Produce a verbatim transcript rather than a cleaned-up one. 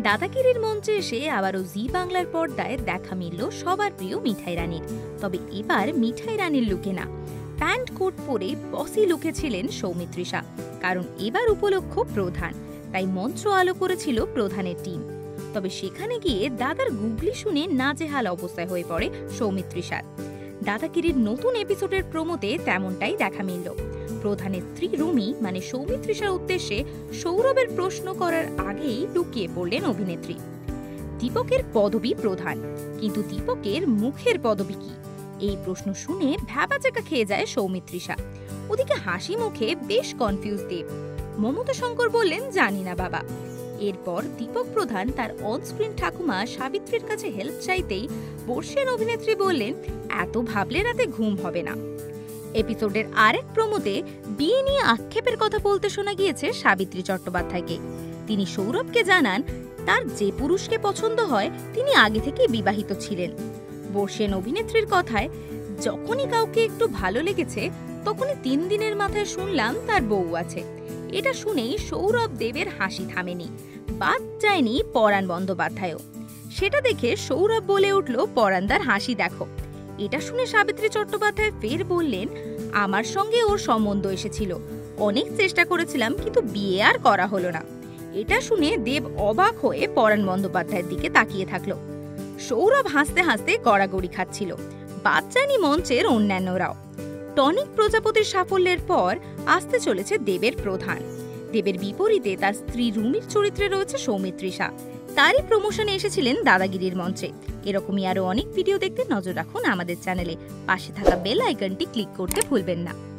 দাদাগিরির মঞ্চে এসে আবারও জি বাংলার পর্দায় দেখা মিলল সবার প্রিয় মিঠাই রানীর। তবে এবার মিঠাই রানীর লুকে না, প্যান্ট কোট পরে বসি লুকে ছিলেন সৌমিত্রিষা। কারণ এবার উপলক্ষ প্রধান, তাই মঞ্চ আলো করেছিল প্রধানের টিম। তবে সেখানে গিয়ে দাদার গুগলি শুনে নাজেহাল অবস্থায় হয়ে পড়ে সৌমিত্রিষার। দাদাগিরির নতুন এপিসোডের প্রোমোতে তেমনটাই দেখা মিলল। প্রধানের স্ত্রী রুমি মানে সৌমিত্রিষার উদ্দেশ্যে সৌরভের প্রশ্ন করার আগেই লুকিয়ে পড়লেন অভিনেত্রী। দীপকের পদবি প্রধান, কিন্তু দীপকের মুখের পদবি কি? এই প্রশ্ন শুনে ভ্যাবাচাকা খেয়ে যায় সৌমিত্রিষা। ওদিকে হাসি মুখে বেশ কনফিউজ দেব। মমতা শঙ্কর বললেন, জানি না বাবা। এরপর দীপক প্রধান তার অনস্ক্রিন ঠাকুমা সাবিত্রীর কাছে হেল্প চাইতেই বর্ষিয়ান অভিনেত্রী বললেন, এত ভাবলে রাতে ঘুম হবে না। এপিসোডের আরেক প্রোমোতে বিয়ে নিয়ে আক্ষেপের কথা বলতে শোনা গিয়েছে সাবিত্রী চট্টোপাধ্যায়কে। তিনি সৌরভকে জানান, তার যে পুরুষকে পছন্দ হয় তিনি আগে থেকেই বিবাহিত ছিলেন। বর্ষিয়ান অভিনেত্রীর কথায়, যখনই কাউকে একটু ভালো লেগেছে তখনই তিন দিনের মাথায় শুনলাম তার বউ আছে। এটা শুনেই সৌরভ দেবের হাসি থামেনি, বাদ যায়নি পরাণ বন্দ্যোপাধ্যায়ও। সেটা দেখে সৌরভ বলে উঠল, পরাণদার হাসি দেখো। এটা শুনে সাবিত্রী চট্টোপাধ্যায় ফের বললেন, আমার সঙ্গে ওর সম্বন্ধ এসেছিল, অনেক চেষ্টা করেছিলাম কিন্তু বিয়ে আর করা হলো না। এটা শুনে দেব অবাক হয়ে পরাণ বন্দ্যোপাধ্যায়ের দিকে তাকিয়ে থাকলো। সৌরভ হাসতে হাসতে গড়াগড়ি খাচ্ছিল, বাদ যায়নি মঞ্চের অন্যান্যরাও। টনিক প্রজাপতির সাফল্যের পর আসতে চলেছে দেবের প্রধান। দেবের বিপরীতে তার স্ত্রী রুমির চরিত্রে রয়েছে সৌমিত্রিষা। তারই প্রমোশনে এসেছিলেন দাদাগিরির মঞ্চে। এরকমই আরো অনেক ভিডিও দেখতে নজর রাখুন আমাদের চ্যানেলে। পাশে থাকা বেল আইকনটি ক্লিক করতে ভুলবেন না।